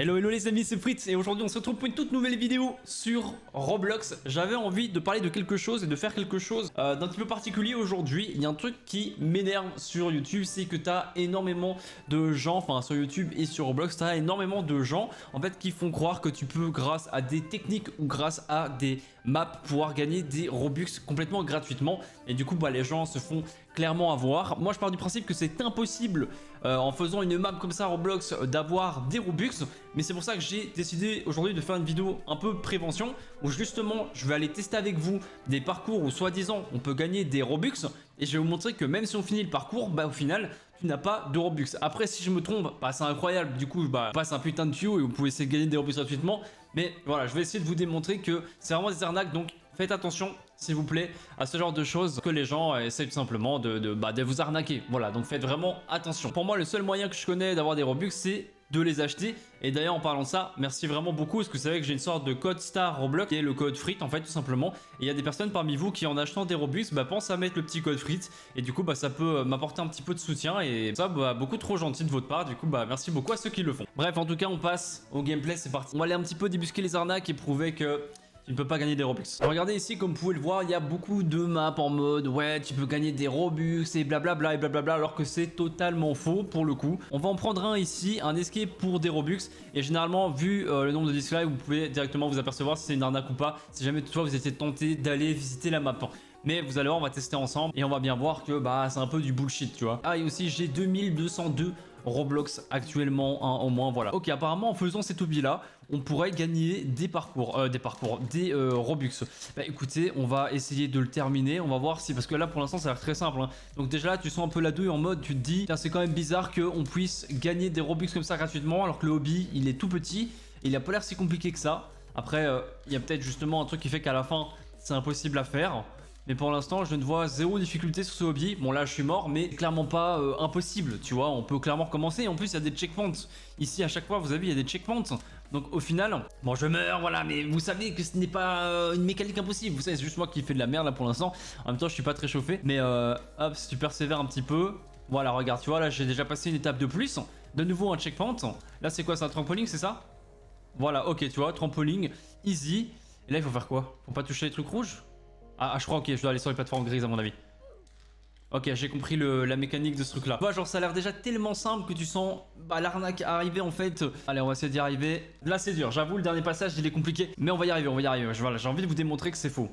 Hello hello les amis, c'est Fritz et aujourd'hui on se retrouve pour une toute nouvelle vidéo sur Roblox. J'avais envie de parler de quelque chose et de faire quelque chose d'un petit peu particulier aujourd'hui. Il y a un truc qui m'énerve sur YouTube, c'est que tu as énormément de gens, enfin sur YouTube et sur Roblox, tu as énormément de gens en fait qui font croire que tu peux grâce à des techniques ou grâce à des maps pouvoir gagner des Robux complètement gratuitement. Et du coup les gens se font clairement avoir. Moi je pars du principe que c'est impossible en faisant une map comme ça Roblox d'avoir des Robux. Mais c'est pour ça que j'ai décidé aujourd'hui de faire une vidéo un peu prévention où justement je vais aller tester avec vous des parcours où soi-disant on peut gagner des Robux et je vais vous montrer que même si on finit le parcours, au final tu n'as pas de Robux. Après si je me trompe, c'est incroyable, du coup je passe un putain de tuyau et vous pouvez essayer de gagner des Robux gratuitement. Mais voilà, je vais essayer de vous démontrer que c'est vraiment des arnaques, donc faites attention s'il vous plaît à ce genre de choses que les gens essaient tout simplement de vous arnaquer. Voilà, donc faites vraiment attention. Pour moi le seul moyen que je connais d'avoir des Robux c'est de les acheter. Et d'ailleurs en parlant de ça, merci vraiment beaucoup parce que vous savez que j'ai une sorte de code star Roblox qui est le code FRIT en fait tout simplement. Et il y a des personnes parmi vous qui en achetant des Robux pensent à mettre le petit code FRIT et du coup ça peut m'apporter un petit peu de soutien et ça beaucoup trop gentil de votre part. Du coup merci beaucoup à ceux qui le font. Bref, en tout cas on passe au gameplay, c'est parti. On va aller un petit peu débusquer les arnaques et prouver que tu ne peux pas gagner des Robux. Regardez ici, comme vous pouvez le voir, il y a beaucoup de maps en mode ouais, tu peux gagner des Robux et blablabla et blablabla, alors que c'est totalement faux pour le coup. On va en prendre un ici, un escape pour des Robux. Et généralement, vu le nombre de dislikes, vous pouvez directement vous apercevoir si c'est une arnaque ou pas. Si jamais toutefois vous étiez tenté d'aller visiter la map. Mais vous allez voir, on va tester ensemble et on va bien voir que c'est un peu du bullshit, tu vois. Ah, et aussi j'ai 2202 Roblox actuellement, au moins, voilà. Ok, apparemment en faisant cet hobby là, on pourrait gagner des Robux. Écoutez, on va essayer de le terminer, on va voir si, parce que là pour l'instant ça a l'air très simple, hein. Donc déjà là tu sens un peu la douille en mode, tu te dis, c'est quand même bizarre qu'on puisse gagner des Robux comme ça gratuitement, alors que le hobby il est tout petit, et il a pas l'air si compliqué que ça. Après, il y a peut-être justement un truc qui fait qu'à la fin c'est impossible à faire. Mais pour l'instant, je ne vois zéro difficulté sur ce hobby. Bon, là, je suis mort, mais clairement pas impossible, tu vois. On peut clairement recommencer. En plus, il y a des checkpoints. Ici, à chaque fois, vous avez vu, il y a des checkpoints. Donc, au final, bon, je meurs, voilà. Mais vous savez que ce n'est pas une mécanique impossible. Vous savez, c'est juste moi qui fais de la merde, là, pour l'instant. En même temps, je suis pas très chauffé. Mais, hop, si tu persévères un petit peu. Voilà, regarde, tu vois, là, j'ai déjà passé une étape de plus. De nouveau, un checkpoint. Là, c'est quoi? C'est un trampoline, c'est ça? Voilà, ok, tu vois, trampoline, easy. Et là, il faut faire quoi? Faut pas toucher les trucs rouges? Ah, je crois, ok, je dois aller sur les plateformes grises à mon avis. Ok, j'ai compris la mécanique de ce truc là. Genre ça a l'air déjà tellement simple que tu sens l'arnaque arriver en fait. Allez, on va essayer d'y arriver. Là c'est dur, j'avoue le dernier passage il est compliqué. Mais on va y arriver, Voilà, j'ai envie de vous démontrer que c'est faux.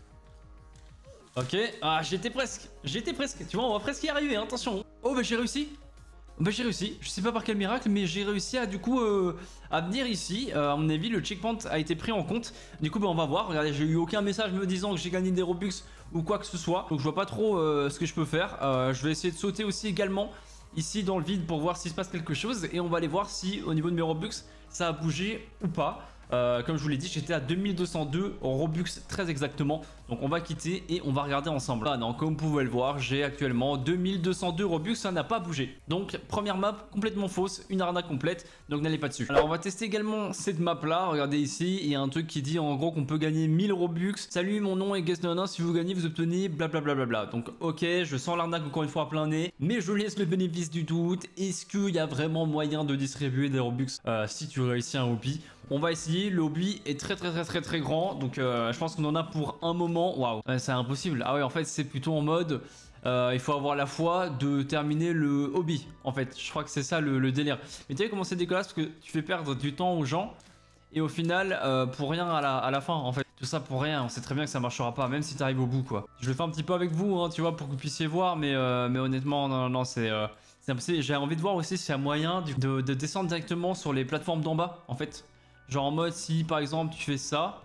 Ok, j'étais presque. Tu vois, on va presque y arriver, hein, attention. Oh j'ai réussi. J'ai réussi, je sais pas par quel miracle, mais j'ai réussi à du coup à venir ici. À mon avis, le checkpoint a été pris en compte. Du coup, on va voir. Regardez, j'ai eu aucun message me disant que j'ai gagné des Robux ou quoi que ce soit. Donc, je vois pas trop ce que je peux faire. Je vais essayer de sauter aussi également ici dans le vide pour voir s'il se passe quelque chose. Et on va aller voir si au niveau de mes Robux, ça a bougé ou pas. Comme je vous l'ai dit, j'étais à 2202 Robux très exactement. Donc on va quitter et on va regarder ensemble. Non, comme vous pouvez le voir, j'ai actuellement 2202 Robux, ça n'a pas bougé. Donc première map complètement fausse, une arnaque complète, donc n'allez pas dessus. Alors on va tester également cette map là, regardez ici, il y a un truc qui dit en gros qu'on peut gagner 1000 Robux. Salut, mon nom est Guest99, si vous gagnez vous obtenez blablabla. Donc ok, je sens l'arnaque encore une fois à plein nez, mais je laisse le bénéfice du doute. Est-ce qu'il y a vraiment moyen de distribuer des Robux si tu réussis un hobby? On va essayer, le hobby est très grand, donc je pense qu'on en a pour un moment. Waouh, c'est impossible. Ah ouais, en fait c'est plutôt en mode il faut avoir la foi de terminer le hobby. En fait, je crois que c'est ça le délire. Mais tu sais comment c'est dégueulasse parce que tu fais perdre du temps aux gens et au final pour rien à la fin en fait. Tout ça pour rien, on sait très bien que ça marchera pas, même si tu arrives au bout quoi. Je le fais un petit peu avec vous, hein, tu vois, pour que vous puissiez voir, mais honnêtement, non, c'est impossible. J'ai envie de voir aussi s'il y a moyen de descendre directement sur les plateformes d'en bas en fait. Genre en mode si par exemple tu fais ça,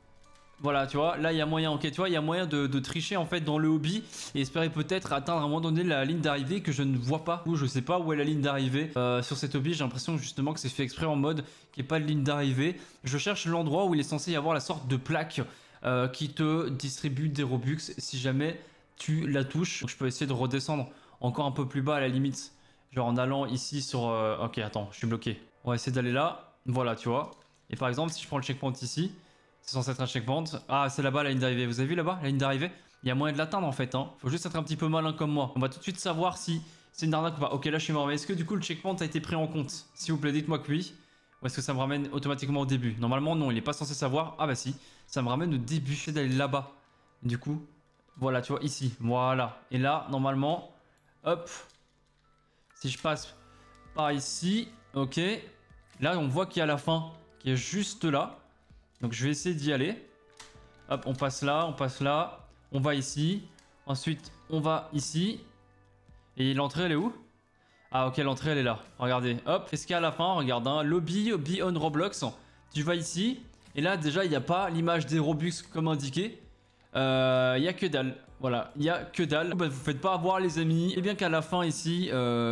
voilà tu vois, là il y a moyen, ok tu vois, il y a moyen de tricher en fait dans le hobby et espérer peut-être atteindre à un moment donné la ligne d'arrivée que je ne vois pas, ou je sais pas où est la ligne d'arrivée sur cet hobby. J'ai l'impression justement que c'est fait exprès en mode qu'il n'y ait pas de ligne d'arrivée. Je cherche l'endroit où il est censé y avoir la sorte de plaque qui te distribue des Robux si jamais tu la touches. Donc je peux essayer de redescendre encore un peu plus bas à la limite, genre en allant ici sur... ok attends, je suis bloqué. On va essayer d'aller là, voilà tu vois. Et par exemple, si je prends le checkpoint ici, c'est censé être un checkpoint. Ah, c'est là-bas la ligne d'arrivée. Vous avez vu là-bas la ligne d'arrivée? Il y a moyen de l'atteindre en fait. Faut juste être un petit peu malin comme moi. On va tout de suite savoir si c'est une arnaque ou pas. Ok, là je suis mort. Mais est-ce que du coup le checkpoint a été pris en compte? S'il vous plaît, dites-moi que oui. Ou est-ce que ça me ramène automatiquement au début? Normalement non, il est pas censé savoir. Ah bah si, ça me ramène au début, je fais d'aller là-bas. Du coup, voilà, tu vois, ici, voilà. Et là, normalement, hop, si je passe par ici, ok. Là, on voit qu'il y a la fin qui est juste là. Donc je vais essayer d'y aller. Hop, on passe là, on va ici. Ensuite, on va ici. Et l'entrée, elle est où? Ah ok, l'entrée elle est là, regardez, hop, qu'est-ce qu'il y a à la fin? Regarde, hein. Lobby on Roblox, tu vas ici, et là déjà il n'y a pas l'image des Robux comme indiqué, il n'y a que dalle, voilà, il n'y a que dalle, bah, vous faites pas avoir les amis, et bien qu'à la fin ici,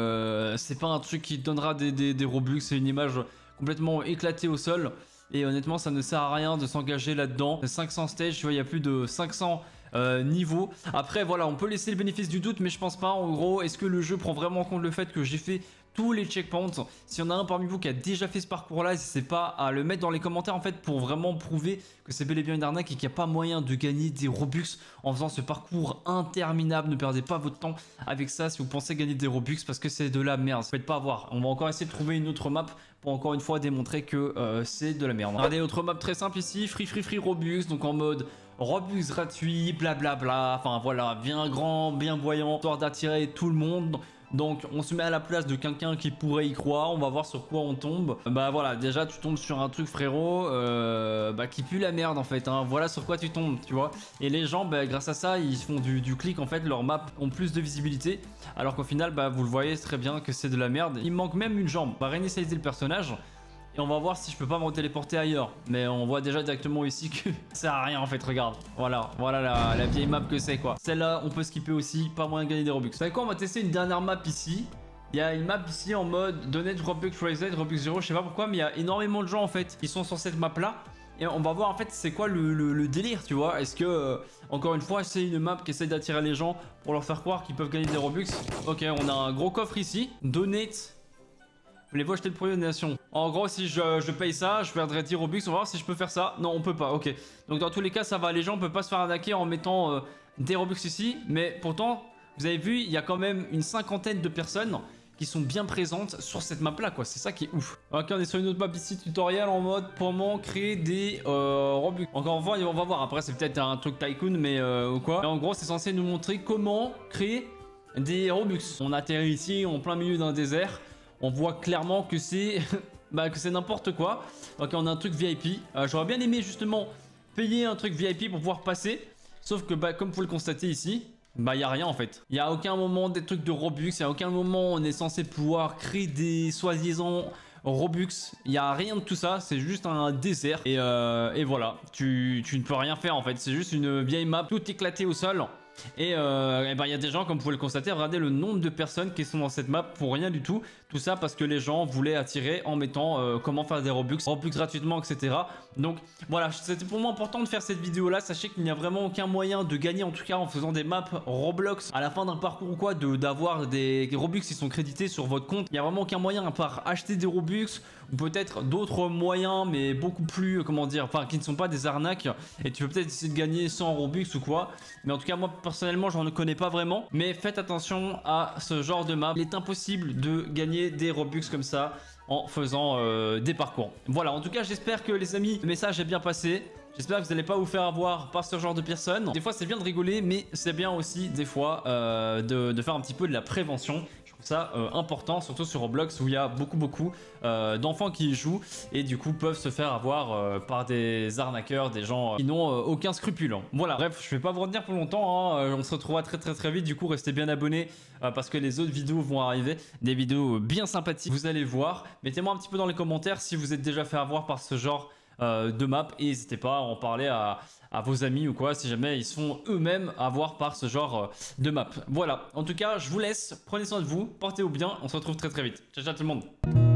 c'est pas un truc qui donnera des Robux, c'est une image complètement éclatée au sol, et honnêtement ça ne sert à rien de s'engager là-dedans, 500 stages, tu vois, il y a plus de 500... niveau. Après voilà, on peut laisser le bénéfice du doute, mais je pense pas. En gros, est-ce que le jeu prend vraiment en compte le fait que j'ai fait tous les checkpoints? Si on a un parmi vous qui a déjà fait ce parcours là, n'hésitez pas à le mettre dans les commentaires en fait, pour vraiment prouver que c'est bel et bien une arnaque et qu'il n'y a pas moyen de gagner des Robux en faisant ce parcours interminable. Ne perdez pas votre temps avec ça si vous pensez gagner des Robux, parce que c'est de la merde. Faites pas avoir. On va encore essayer de trouver une autre map pour encore une fois démontrer que c'est de la merde. Regardez, autre map très simple ici, free Robux, donc en mode Robux gratuit, blablabla, enfin voilà, bien grand, bien voyant, histoire d'attirer tout le monde. Donc on se met à la place de quelqu'un qui pourrait y croire, on va voir sur quoi on tombe. Bah voilà, déjà tu tombes sur un truc frérot, bah qui pue la merde en fait, hein. Voilà sur quoi tu tombes, tu vois. Et les gens, bah, grâce à ça, ils font du clic en fait, leurs maps ont plus de visibilité. Alors qu'au final, bah vous le voyez très bien que c'est de la merde. Il me manque même une jambe, on va réinitialiser le personnage. Et on va voir si je peux pas me téléporter ailleurs. Mais on voit déjà directement ici que ça sert à rien en fait, regarde. Voilà la vieille map que c'est quoi. Celle-là, on peut skipper aussi, pas moyen de gagner des Robux. Vous savez quoi, on va tester une dernière map ici. Il y a une map ici en mode Donate Robux Reset, Robux 0, je sais pas pourquoi, mais il y a énormément de gens en fait qui sont sur cette map là. Et on va voir en fait c'est quoi le délire, tu vois. Est-ce que, encore une fois, c'est une map qui essaie d'attirer les gens pour leur faire croire qu'ils peuvent gagner des Robux. Ok, on a un gros coffre ici. Donate. Voulez-vous acheter le produit de nation? En gros, si je paye ça, je perdrai 10 Robux. On va voir si je peux faire ça. Non, on peut pas. Ok. Donc dans tous les cas, ça va. Les gens ne peuvent pas se faire arnaquer en mettant des Robux ici. Mais pourtant, vous avez vu, il y a quand même une cinquantaine de personnes qui sont bien présentes sur cette map là, quoi. C'est ça qui est ouf. Ok, on est sur une autre map ici, tutoriel en mode comment créer des Robux. Encore une fois, on va voir. Après, c'est peut-être un truc tycoon, mais ou quoi. Mais en gros, c'est censé nous montrer comment créer des Robux. On atterrit ici en plein milieu d'un désert. On voit clairement que c'est bah, que c'est n'importe quoi. Ok, on a un truc VIP. J'aurais bien aimé justement payer un truc VIP pour pouvoir passer. Sauf que bah, comme vous pouvez le constater ici, bah il n'y a rien en fait. Il n'y a aucun moment des trucs de Robux. Il n'y a aucun moment on est censé pouvoir créer des soi-disant Robux. Il n'y a rien de tout ça. C'est juste un désert. Et voilà. Tu ne peux rien faire en fait. C'est juste une vieille map tout éclatée au sol. Et ben il y a des gens, comme vous pouvez le constater, regardez le nombre de personnes qui sont dans cette map pour rien du tout. Tout ça parce que les gens voulaient attirer en mettant comment faire des Robux gratuitement, etc. Donc voilà, c'était pour moi important de faire cette vidéo là. Sachez qu'il n'y a vraiment aucun moyen de gagner, en tout cas en faisant des maps Roblox à la fin d'un parcours ou quoi, d'avoir des Robux qui sont crédités sur votre compte. Il n'y a vraiment aucun moyen à part acheter des Robux ou peut-être d'autres moyens, mais beaucoup plus, comment dire, enfin qui ne sont pas des arnaques. Et tu peux peut-être essayer de gagner 100 Robux ou quoi. Mais en tout cas moi personnellement j'en connais pas vraiment. Mais faites attention à ce genre de map. Il est impossible de gagner des Robux comme ça en faisant des parcours. Voilà, en tout cas j'espère que les amis le message est bien passé. J'espère que vous n'allez pas vous faire avoir par ce genre de personnes. Des fois c'est bien de rigoler, mais c'est bien aussi des fois de faire un petit peu de la prévention. Ça important, surtout sur Roblox où il y a beaucoup d'enfants qui y jouent et du coup peuvent se faire avoir par des arnaqueurs, des gens qui n'ont aucun scrupule. Voilà, bref, je vais pas vous retenir pour longtemps, hein. On se retrouvera très vite. Du coup restez bien abonnés parce que les autres vidéos vont arriver, des vidéos bien sympathiques, vous allez voir. Mettez-moi un petit peu dans les commentaires si vous êtes déjà fait avoir par ce genre de map et n'hésitez pas à en parler à vos amis ou quoi si jamais ils sont eux-mêmes avoir par ce genre de map. Voilà, en tout cas je vous laisse, prenez soin de vous, portez-vous bien, on se retrouve très vite. Ciao ciao tout le monde.